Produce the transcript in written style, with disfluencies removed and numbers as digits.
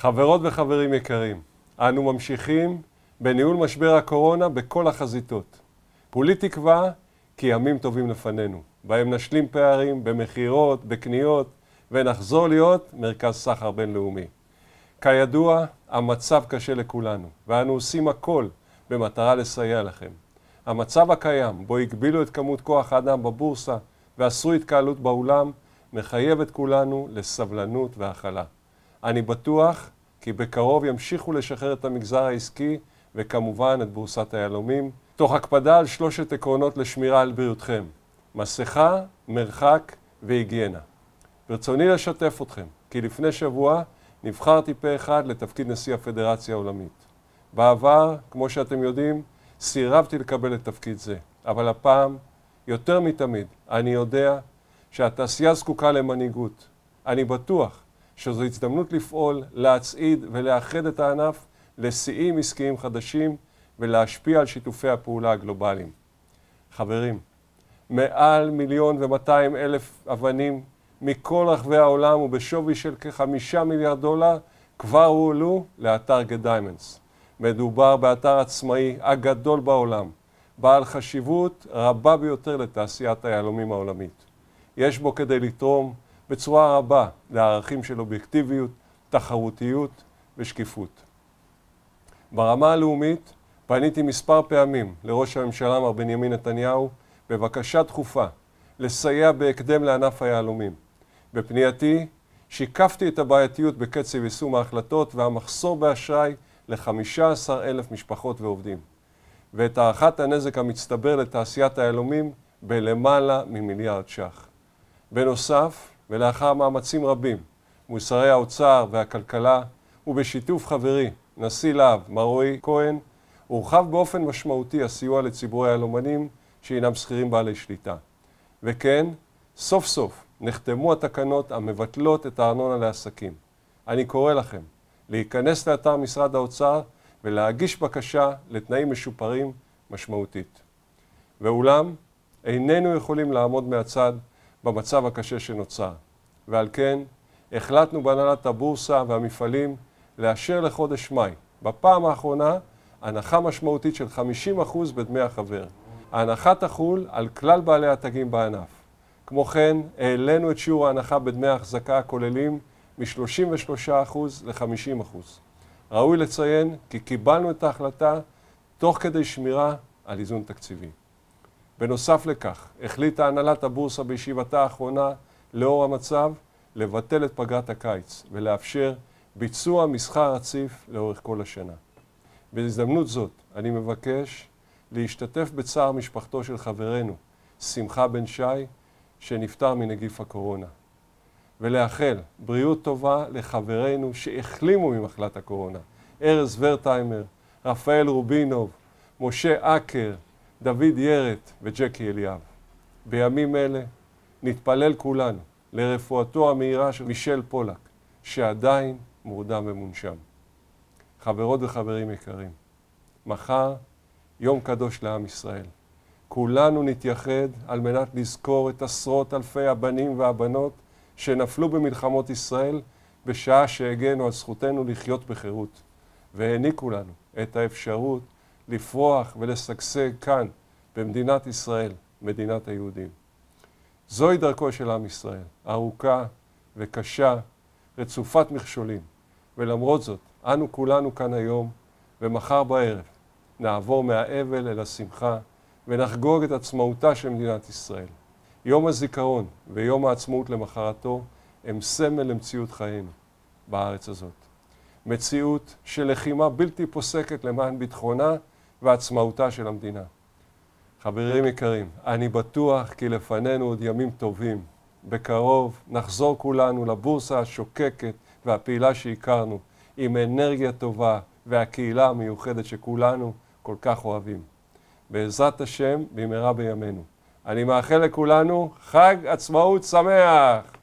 חברות וחברים יקרים, אנו ממשיכים בניהול משבר הקורונה בכל החזיתות. כולי תקווה כי ימים טובים לפנינו, בהם נשלים פערים במחירות, בקניות, ונחזור להיות מרכז סחר בינלאומי. כידוע, המצב קשה לכולנו, ואנו עושים הכל במטרה לסייע לכם. המצב הקיים, בו הגבילו את כמות כוח האדם בבורסה ואסרו התקהלות באולם, מחייב את כולנו לסבלנות והכלה. אני בטוח כי בקרוב ימשיכו לשחרר את המגזר העסקי וכמובן את בורסת היהלומים, תוך הקפדה על 3 עקרונות לשמירה על בריאותכם: מסכה, מרחק והיגיינה. ברצוני לשתף אתכם כי לפני שבוע נבחרתי פה אחד לתפקיד נשיא הפדרציה העולמית. בעבר, כמו שאתם יודעים, סירבתי לקבל את תפקיד זה, אבל הפעם, יותר מתמיד, אני יודע שהתעשייה זקוקה למנהיגות. אני בטוח שזו הזדמנות לפעול, להצעיד ולאחד את הענף לשיאים עסקיים חדשים ולהשפיע על שיתופי הפעולה הגלובליים. חברים, מעל 1,200,000 אבנים מכל רחבי העולם ובשווי של כ$5 מיליארד כבר הועלו לאתר Get Diamonds. מדובר באתר עצמאי הגדול בעולם, בעל חשיבות רבה ביותר לתעשיית היהלומים העולמית. יש בו כדי לתרום בצורה רבה לערכים של אובייקטיביות, תחרותיות ושקיפות. ברמה הלאומית פניתי מספר פעמים לראש הממשלה מר בנימין נתניהו בבקשה דחופה לסייע בהקדם לענף היהלומים. בפנייתי שיקפתי את הבעייתיות בקצב יישום ההחלטות והמחסור באשראי ל-15,000 משפחות ועובדים, ואת הערכת הנזק המצטבר לתעשיית היהלומים בלמעלה ממיליארד ש"ח. בנוסף, ולאחר מאמצים רבים מול שרי האוצר והכלכלה, ובשיתוף חברי, נשיא להב, מר רועי כהן, הורחב באופן משמעותי הסיוע לציבורי היהלומנים שהינם שכירים בעלי שליטה. וכן, סוף סוף נחתמו התקנות המבטלות את הארנונה לעסקים. אני קורא לכם להיכנס לאתר משרד האוצר ולהגיש בקשה לתנאים משופרים משמעותית. ואולם, איננו יכולים לעמוד מהצד במצב הקשה שנוצר, ועל כן החלטנו בהנהלת הבורסה והמפעלים לאשר לחודש מאי, בפעם האחרונה, הנחה משמעותית של 50% בדמי החבר. ההנחה תחול על כלל בעלי התגים בענף. כמו כן, העלינו את שיעור ההנחה בדמי ההחזקה הכוללים מ-33% ל-50%. ראוי לציין כי קיבלנו את ההחלטה תוך כדי שמירה על איזון תקציבי. בנוסף לכך, החליטה הנהלת הבורסה בישיבתה האחרונה, לאור המצב, לבטל את פגרת הקיץ ולאפשר ביצוע מסחר רציף לאורך כל השנה. בהזדמנות זאת, אני מבקש להשתתף בצער משפחתו של חברנו, שמחה בן שי, שנפטר מנגיף הקורונה, ולאחל בריאות טובה לחברינו שהחלימו ממחלת הקורונה: ארז ורטהיימר, רפאל רובינוב, משה אקר, דוד ירת וג'קי אליאב. בימים אלה נתפלל כולנו לרפואתו המהירה של מישל פולק, שעדיין מורדם ומונשם. חברות וחברים יקרים, מחר יום קדוש לעם ישראל. כולנו נתייחד על מנת לזכור את עשרות אלפי הבנים והבנות שנפלו במלחמות ישראל בשעה שהגנו על זכותנו לחיות בחירות, והעניקו לנו את האפשרות לפרוח ולשגשג כאן במדינת ישראל, מדינת היהודים. זוהי דרכו של עם ישראל, ארוכה וקשה, רצופת מכשולים, ולמרות זאת, אנו כולנו כאן היום, ומחר בערב נעבור מהאבל אל השמחה, ונחגוג את עצמאותה של מדינת ישראל. יום הזיכרון ויום העצמאות למחרתו הם סמל למציאות חיינו בארץ הזאת. מציאות של לחימה בלתי פוסקת למען ביטחונה ועצמאותה של המדינה. חברים יקרים, אני בטוח כי לפנינו עוד ימים טובים. בקרוב נחזור כולנו לבורסה השוקקת והפעילה שהכרנו, עם אנרגיה טובה והקהילה המיוחדת שכולנו כל כך אוהבים. בעזרת השם, במהרה בימינו. אני מאחל לכולנו חג עצמאות שמח!